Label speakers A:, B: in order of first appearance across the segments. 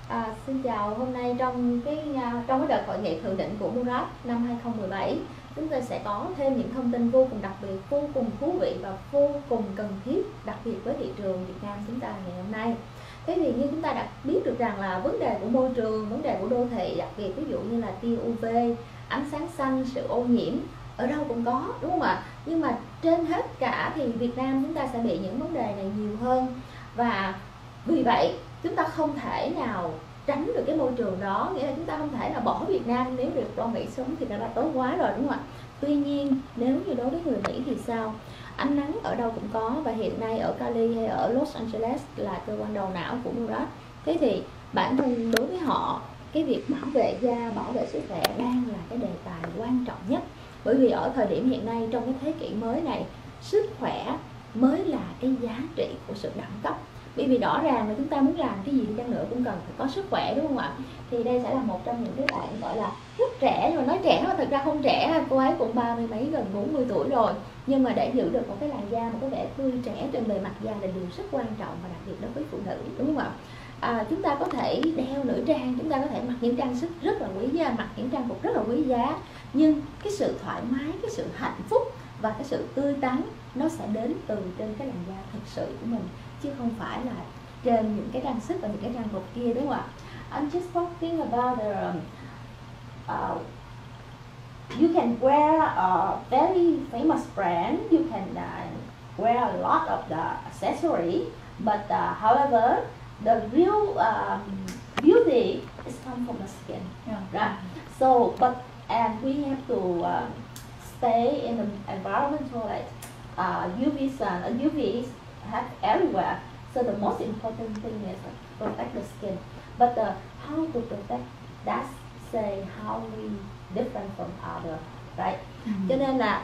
A: Xin chào, hôm nay trong cái đợt hội nghị thượng đỉnh của Murat năm 2017, chúng tôi sẽ có thêm những thông tin vô cùng đặc biệt, vô cùng thú vị và vô cùng cần thiết, đặc biệt với thị trường Việt Nam chúng ta ngày hôm nay. Thế thì như chúng ta đã biết được rằng là vấn đề của môi trường, vấn đề của đô thị, đặc biệt ví dụ như là tia UV, ánh sáng xanh, sự ô nhiễm ở đâu cũng có, đúng không ạ? Nhưng mà trên hết cả thì Việt Nam chúng ta sẽ bị những vấn đề này nhiều hơn, và vì vậy chúng ta không thể nào tránh được cái môi trường đó, nghĩa là chúng ta không thể là bỏ Việt Nam. Nếu được lo Mỹ sống thì đã là tốt quá rồi, đúng không ạ? Tuy nhiên nếu như đối với người Mỹ thì sao? Ánh nắng ở đâu cũng có, và hiện nay ở Cali hay ở Los Angeles là cơ quan đầu não của Murat. Thế thì bản thân đối với họ, cái việc bảo vệ da, bảo vệ sức khỏe đang là cái đề tài quan trọng nhất. Bởi vì ở thời điểm hiện nay, trong cái thế kỷ mới này, sức khỏe mới là cái giá trị của sự đẳng cấp. Bởi vì rõ ràng là chúng ta muốn làm cái gì đi chăng nữa cũng cần phải có sức khỏe, đúng không ạ? Thì đây sẽ là một trong những cái bạn gọi là rất trẻ, nhưng mà nói trẻ mà thật ra không trẻ, cô ấy cũng 30 mấy, gần 40 tuổi rồi. Nhưng mà để giữ được một cái làn da, một cái vẻ tươi trẻ trên bề mặt da là điều rất quan trọng, và đặc biệt đối với phụ nữ, đúng không ạ? Chúng ta có thể đeo nữ trang, chúng ta có thể mặc những trang sức rất là quý giá, mặc những trang phục rất là quý giá, nhưng cái sự thoải mái, cái sự hạnh phúc và cái sự tươi tắn nó sẽ đến từ trên cái làn da thực sự của mình, chứ không phải là trên những cái trang sức và những cái trang phục kia, đúng không ạ? I'm just talking about the you can wear a very famous brand, you can wear a lot of the accessory, but however the real beauty is come from the skin, right? So and we have to stay in the environment like UV sun, UV have everywhere. So the most important thing is protect the skin. But how to protect, that's say how we different from other, right? Cho nên là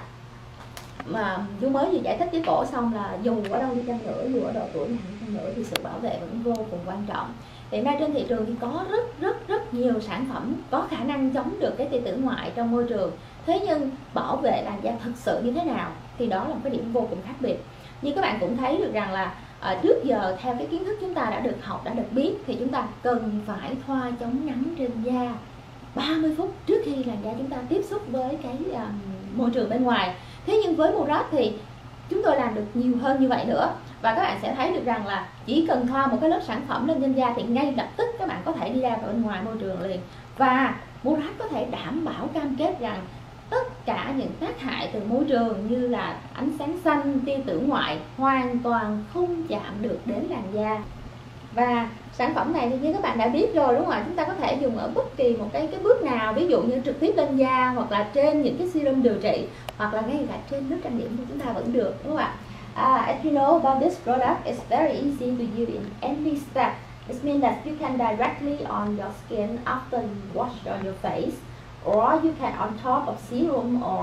A: mà chú mới vừa giải thích với cổ xong là dù ở đâu đi chăng nữa, dù ở độ tuổi nào đi chăng nữa thì sự bảo vệ vẫn vô cùng quan trọng. Hiện nay trên thị trường thì có rất nhiều sản phẩm có khả năng chống được cái tia tử ngoại trong môi trường. Thế nhưng bảo vệ làn da thực sự như thế nào thì đó là một cái điểm vô cùng khác biệt. Như các bạn cũng thấy được rằng là trước giờ theo cái kiến thức chúng ta đã được học, đã được biết, thì chúng ta cần phải thoa chống nắng trên da 30 phút trước khi làn da chúng ta tiếp xúc với cái môi trường bên ngoài. Thế nhưng với Murat thì chúng tôi làm được nhiều hơn như vậy nữa, và các bạn sẽ thấy được rằng là chỉ cần thoa một cái lớp sản phẩm lên trên da thì ngay lập tức các bạn có thể đi ra bên ngoài môi trường liền. Và Murat có thể đảm bảo, cam kết rằng tất cả những tác hại từ môi trường như là ánh sáng xanh, tia tử ngoại hoàn toàn không chạm được đến làn da. Và sản phẩm này thì như các bạn đã biết rồi, đúng không ạ? Chúng ta có thể dùng ở bất kỳ một cái bước nào, ví dụ như trực tiếp lên da, hoặc là trên những cái serum điều trị, hoặc là ngay cả trên nước trang điểm của chúng ta vẫn được, đúng không ạ? As you know about this product, it's very easy to use in any step. It means that you can directly on your skin after you wash on your face, or you can on top of serum, or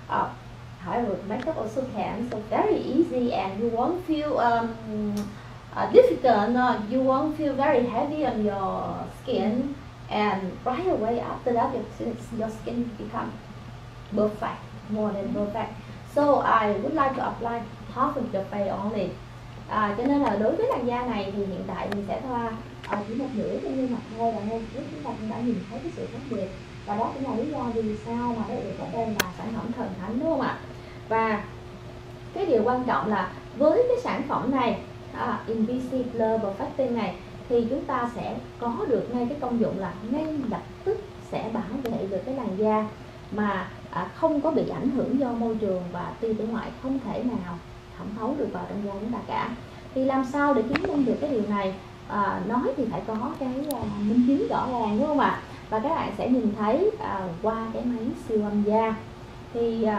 A: however makeup also can. So very easy, and you won't feel difficult, you won't feel very heavy on your skin, and right away after that your skin become perfect, more than perfect. So I would like to apply half of your face only. Cho nên là đối với làn da này thì hiện tại mình sẽ thoa chỉ một nửa trên gương mặt thôi, và ngay trước chúng ta cũng đã nhìn thấy cái sự khác biệt, và đó cũng là lý do vì sao mà nó được có tên là sản phẩm thần thánh, đúng không ạ? Và cái điều quan trọng là với cái sản phẩm này, Invisible Perfecting này, thì chúng ta sẽ có được ngay cái công dụng là ngay lập tức sẽ bảo vệ được cái làn da mà không có bị ảnh hưởng do môi trường, và tia tử ngoại không thể nào thẩm thấu được vào trong da chúng ta cả. Thì làm sao để chứng minh được cái điều này? Nói thì phải có cái minh chứng rõ ràng, đúng không ạ? Và các bạn sẽ nhìn thấy qua cái máy siêu âm da. Thì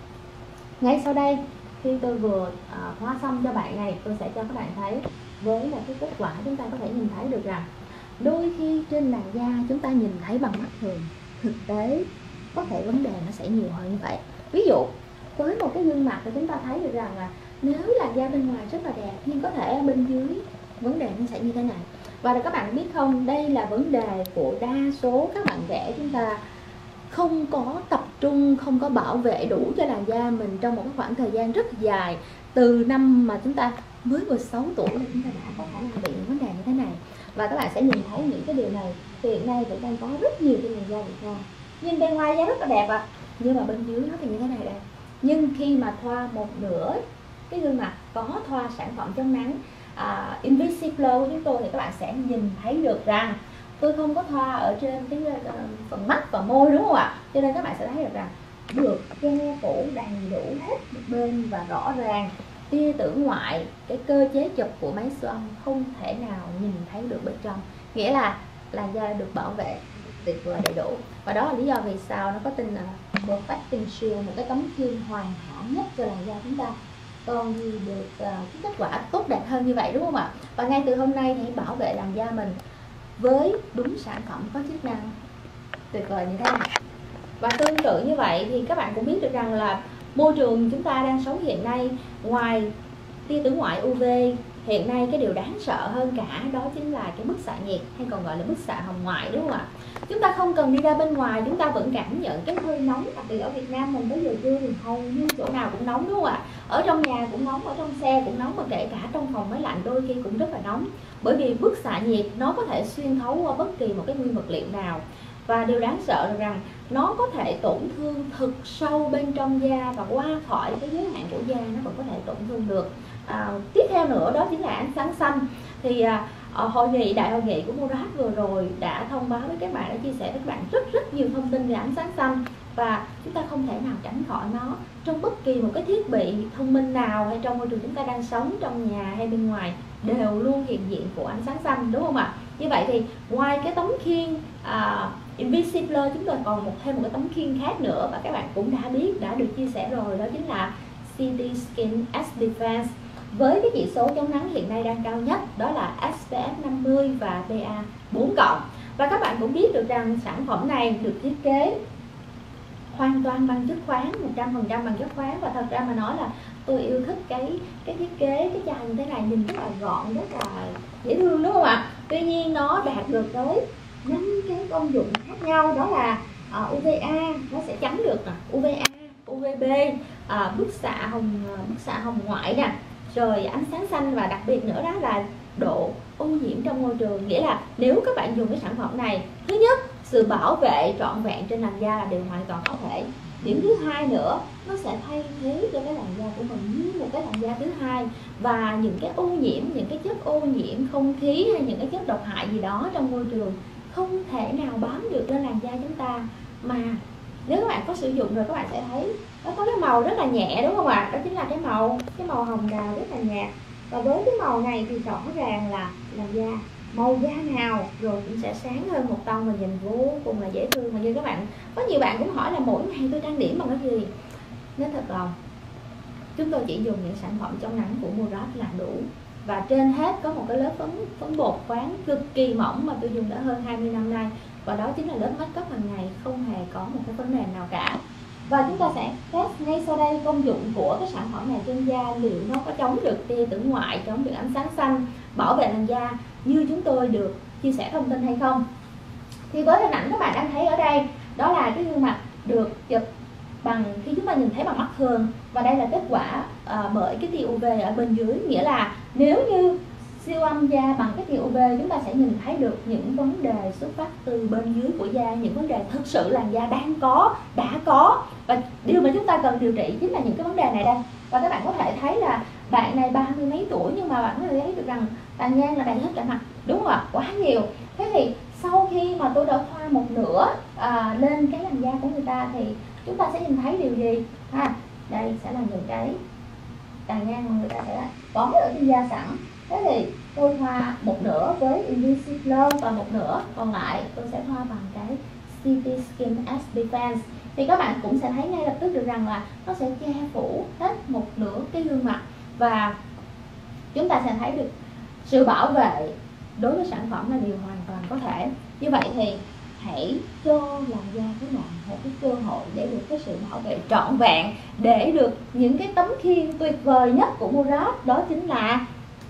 A: ngay sau đây, khi tôi vừa hóa xong cho bạn này, tôi sẽ cho các bạn thấy với là cái kết quả chúng ta có thể nhìn thấy được rằng đôi khi trên làn da chúng ta nhìn thấy bằng mắt thường, thực tế có thể vấn đề nó sẽ nhiều hơn như vậy. Ví dụ với một cái gương mặt thì chúng ta thấy được rằng là nếu làn da bên ngoài rất là đẹp, nhưng có thể ở bên dưới vấn đề nó sẽ như thế này. Và các bạn biết không, đây là vấn đề của đa số các bạn trẻ chúng ta không có tập trung, không có bảo vệ đủ cho làn da mình trong một cái khoảng thời gian rất dài. Từ năm mà chúng ta mới 16 tuổi là chúng ta đã có khả năng bị những vấn đề như thế này. Và các bạn sẽ nhìn thấy những cái điều này hiện nay vẫn đang có rất nhiều trên nền da Việt Nam. Nhìn bên ngoài da rất là đẹp ạ, nhưng mà bên dưới nó thì như thế này đây. Nhưng khi mà thoa một nửa cái gương mặt có thoa sản phẩm chống nắng Invisible của chúng tôi thì các bạn sẽ nhìn thấy được rằng tôi không có thoa ở trên cái phần mắt và môi, đúng không ạ? Cho nên các bạn sẽ thấy được rằng được che phủ đầy đủ hết một bên và rõ ràng. Tia tử ngoại, cái cơ chế chụp của máy siêu âm không thể nào nhìn thấy được bên trong, nghĩa là làn da được bảo vệ tuyệt vời đầy đủ. Và đó là lý do vì sao nó có tên là Perfecting Shield, một cái tấm khiên hoàn hảo nhất cho làn da chúng ta. Còn gì được cái kết quả tốt đẹp hơn như vậy, đúng không ạ? Và ngay từ hôm nay thì hãy bảo vệ làn da mình với đúng sản phẩm có chức năng tuyệt vời như thế này. Và tương tự như vậy thì các bạn cũng biết được rằng là môi trường chúng ta đang sống hiện nay, ngoài tia tử ngoại UV, hiện nay cái điều đáng sợ hơn cả đó chính là cái bức xạ nhiệt, hay còn gọi là bức xạ hồng ngoại, đúng không ạ? Chúng ta không cần đi ra bên ngoài, chúng ta vẫn cảm nhận cái hơi nóng. Đặc biệt ở Việt Nam mình tới giờ trưa thì hầu như chỗ nào cũng nóng, đúng không ạ? Ở trong nhà cũng nóng, ở trong xe cũng nóng, và kể cả trong phòng máy lạnh đôi khi cũng rất là nóng. Bởi vì bức xạ nhiệt nó có thể xuyên thấu qua bất kỳ một cái nguyên vật liệu nào. Và điều đáng sợ là rằng nó có thể tổn thương thực sâu bên trong da, và qua khỏi cái giới hạn của da nó vẫn có thể tổn thương được. Tiếp theo nữa đó chính là ánh sáng xanh. Thì đại hội nghị của Murad vừa rồi đã thông báo với các bạn, đã chia sẻ với các bạn rất nhiều thông tin về ánh sáng xanh, và chúng ta không thể nào tránh khỏi nó trong bất kỳ một cái thiết bị thông minh nào, hay trong môi trường chúng ta đang sống, trong nhà hay bên ngoài đều luôn hiện diện của ánh sáng xanh, đúng không ạ? Như vậy thì ngoài cái tấm khiên Invisible, chúng tôi còn thêm một cái tấm khiên khác nữa, và các bạn cũng đã biết, đã được chia sẻ rồi, đó chính là CT Skin S Defense, với cái chỉ số chống nắng hiện nay đang cao nhất, đó là SPF 50 và PA 4+. Và các bạn cũng biết được rằng sản phẩm này được thiết kế hoàn toàn bằng chất khoáng, 100% bằng chất khoáng. Và thật ra mà nói là tôi yêu thích cái thiết kế cái chai như thế này, nhìn rất là gọn, rất là dễ thương, đúng không ạ? Tuy nhiên nó đạt được tới 5 cái công dụng khác nhau, đó là UVA, nó sẽ chắn được UVA, UVB, bức xạ hồng ngoại nè, rồi ánh sáng xanh, và đặc biệt nữa đó là độ ô nhiễm trong môi trường. Nghĩa là nếu các bạn dùng cái sản phẩm này, thứ nhất, sự bảo vệ trọn vẹn trên làn da là điều hoàn toàn có thể. Điểm thứ hai nữa, nó sẽ thay thế cho cái làn da của mình như một cái làn da thứ hai, và những cái ô nhiễm, những cái chất ô nhiễm không khí hay những cái chất độc hại gì đó trong môi trường không thể nào bám được lên làn da chúng ta. Mà nếu các bạn có sử dụng rồi, các bạn sẽ thấy nó có cái màu rất là nhẹ, đúng không ạ? Đó chính là cái màu hồng đào rất là nhạt. Và với cái màu này thì rõ ràng là làn da, màu da nào rồi cũng sẽ sáng hơn một tông, và nhìn vô cùng là dễ thương. Mà như các bạn, có nhiều bạn cũng hỏi là mỗi ngày tôi trang điểm bằng cái gì? Nên thật lòng, chúng tôi chỉ dùng những sản phẩm chống nắng của Murad là đủ. Và trên hết có một cái lớp phấn bột khoáng cực kỳ mỏng mà tôi dùng đã hơn 20 năm nay, và đó chính là lớp make up hàng ngày, không hề có một cái phấn nền nào cả. Và chúng ta sẽ test ngay sau đây công dụng của cái sản phẩm này trên da, liệu nó có chống được tia tử ngoại, chống được ánh sáng xanh, bảo vệ làn da như chúng tôi được chia sẻ thông tin hay không. Thì với hình ảnh các bạn đang thấy ở đây, đó là cái gương mặt được chụp bằng, khi chúng ta nhìn thấy bằng mắt thường, và đây là kết quả bởi cái tia UV ở bên dưới. Nghĩa là nếu như siêu âm da bằng cái tia UV, chúng ta sẽ nhìn thấy được những vấn đề xuất phát từ bên dưới của da, những vấn đề thực sự làn da đang có, đã có, và điều mà chúng ta cần điều trị chính là những cái vấn đề này đây. Và các bạn có thể thấy là bạn này 30 mấy tuổi, nhưng mà bạn có thể thấy được rằng tàn nhang là đầy hết cả mặt, đúng không ạ? Quá nhiều. Thế thì sau khi mà tôi đã thoa một nửa lên cái làn da của người ta thì chúng ta sẽ nhìn thấy điều gì ha? Đây sẽ là những cái tàn nhang mà người ta sẽ có ở trên da sẵn. Thế thì tôi thoa một nửa với Invisible, và một nửa còn lại tôi sẽ thoa bằng cái CT Skin S Defense. Thì các bạn cũng sẽ thấy ngay lập tức được rằng là nó sẽ che phủ hết một nửa cái gương mặt, và chúng ta sẽ thấy được sự bảo vệ đối với sản phẩm là điều hoàn toàn có thể. Như vậy thì hãy cho làn da của bạn một cái cơ hội để được cái sự bảo vệ trọn vẹn, để được những cái tấm khiên tuyệt vời nhất của Murad, đó chính là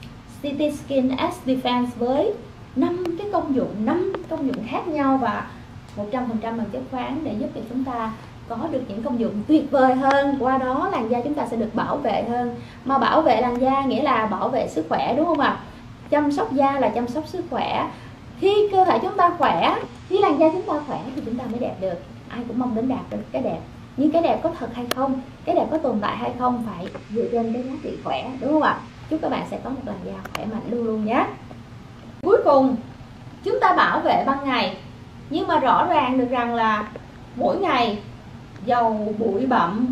A: CT Skin S Defense với 5 công dụng khác nhau, và 100% bằng chất khoáng, để giúp cho chúng ta có được những công dụng tuyệt vời hơn. Qua đó làn da chúng ta sẽ được bảo vệ hơn. Mà bảo vệ làn da nghĩa là bảo vệ sức khỏe, đúng không ạ? Chăm sóc da là chăm sóc sức khỏe. Khi cơ thể chúng ta khỏe, khi làn da chúng ta khỏe thì chúng ta mới đẹp được. Ai cũng mong đến đạt được cái đẹp, nhưng cái đẹp có thật hay không, cái đẹp có tồn tại hay không phải dựa trên cái giá trị khỏe, đúng không ạ? Chúc các bạn sẽ có một làn da khỏe mạnh luôn luôn nhé. Cuối cùng, chúng ta bảo vệ ban ngày, nhưng mà rõ ràng được rằng là mỗi ngày dầu bụi bặm,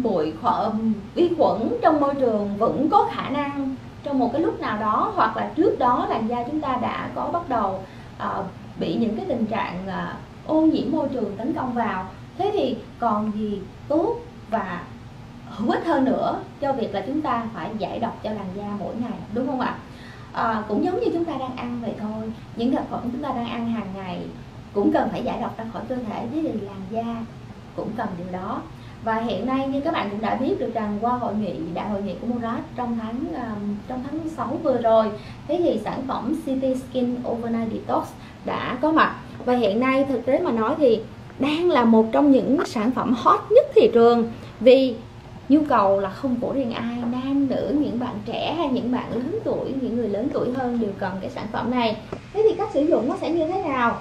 A: vi khuẩn trong môi trường vẫn có khả năng trong một cái lúc nào đó hoặc là trước đó làn da chúng ta đã có bắt đầu bị những cái tình trạng ô nhiễm môi trường tấn công vào. Thế thì còn gì tốt và hữu ích hơn nữa cho việc là chúng ta phải giải độc cho làn da mỗi ngày, đúng không ạ? Cũng giống như chúng ta đang ăn vậy thôi, những thực phẩm chúng ta đang ăn hàng ngày cũng cần phải giải độc ra khỏi cơ thể, thế thì làn da cũng cần điều đó. Và hiện nay như các bạn cũng đã biết được rằng qua đại hội nghị của Murad trong tháng 6 vừa rồi, thế thì sản phẩm City Skin Overnight Detox đã có mặt, và hiện nay thực tế mà nói thì đang là một trong những sản phẩm hot nhất thị trường, vì nhu cầu là không của riêng ai, nam nữ, những bạn trẻ hay những bạn lớn tuổi, những người lớn tuổi hơn đều cần cái sản phẩm này. Thế thì cách sử dụng nó sẽ như thế nào?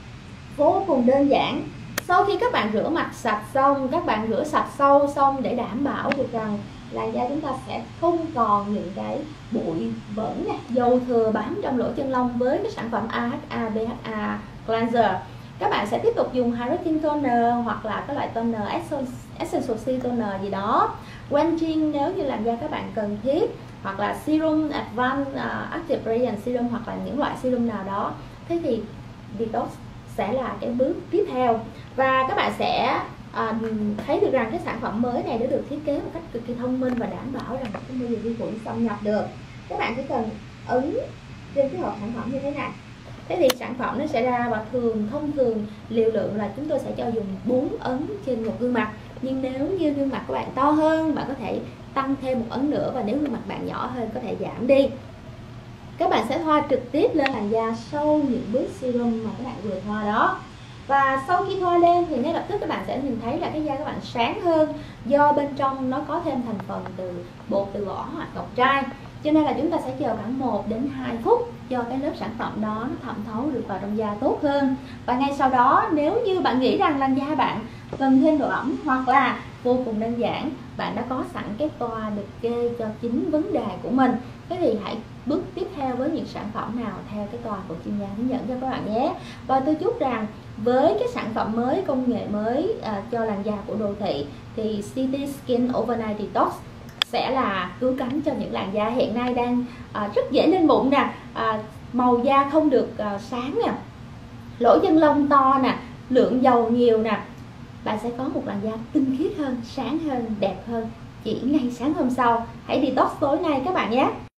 A: Vô cùng đơn giản. Sau khi các bạn rửa mặt sạch xong, các bạn rửa sạch sâu xong để đảm bảo được rằng làn da chúng ta sẽ không còn những cái bụi bẩn, dầu thừa bám trong lỗ chân lông với cái sản phẩm AHA BHA Cleanser. Các bạn sẽ tiếp tục dùng Hydrating Toner hoặc là các loại toner Essential C Toner gì đó, Quenching nếu như làn da các bạn cần thiết, hoặc là Serum Advanced Active Radiant Serum hoặc là những loại serum nào đó. Thế thì Detox sẽ là cái bước tiếp theo, và các bạn sẽ thấy được rằng cái sản phẩm mới này đã được thiết kế một cách cực kỳ thông minh và đảm bảo rằng không bao giờ vi khuẩn xâm nhập được. Các bạn chỉ cần ấn trên cái hộp sản phẩm như thế này. Thế thì sản phẩm nó sẽ ra, và thông thường liều lượng là chúng tôi sẽ cho dùng 4 ấn trên một gương mặt, nhưng nếu như gương mặt của bạn to hơn, bạn có thể tăng thêm một ấn nữa, và nếu gương mặt bạn nhỏ hơn có thể giảm đi. Các bạn sẽ thoa trực tiếp lên làn da sau những bước serum mà các bạn vừa thoa đó. Và sau khi thoa lên thì ngay lập tức các bạn sẽ nhìn thấy là cái da các bạn sáng hơn, do bên trong nó có thêm thành phần từ bột từ vỏ hoặc ngọc trai. Cho nên là chúng ta sẽ chờ khoảng 1 đến 2 phút cho cái lớp sản phẩm đó nó thẩm thấu được vào trong da tốt hơn. Và ngay sau đó, nếu như bạn nghĩ rằng làn da bạn cần thêm độ ẩm, hoặc là vô cùng đơn giản bạn đã có sẵn cái toa được kê cho chính vấn đề của mình, thế thì hãy bước tiếp theo với những sản phẩm nào theo cái toa của chuyên gia hướng dẫn cho các bạn nhé. Và tôi chúc rằng với cái sản phẩm mới, công nghệ mới cho làn da của đô thị, thì City Skin Overnight Detox sẽ là cứu cánh cho những làn da hiện nay đang rất dễ lên mụn nè, màu da không được sáng nè, lỗ chân lông to nè, lượng dầu nhiều nè. Bạn sẽ có một làn da tinh khiết hơn, sáng hơn, đẹp hơn chỉ ngay sáng hôm sau. Hãy detox tối nay các bạn nhé.